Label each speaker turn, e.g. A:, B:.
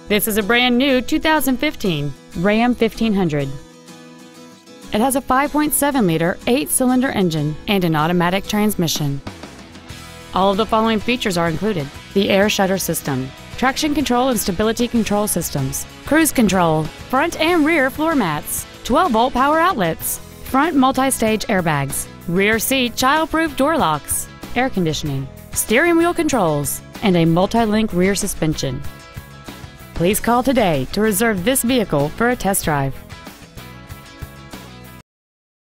A: This is a brand new 2015 Ram 1500. It has a 5.7-liter 8-cylinder engine and an automatic transmission. All of the following features are included: the air shutter system, traction control and stability control systems, cruise control, front and rear floor mats, 12-volt power outlets, front multi-stage airbags, rear seat child-proof door locks, air conditioning, steering wheel controls, and a multi-link rear suspension. Please call today to reserve this vehicle for a test drive.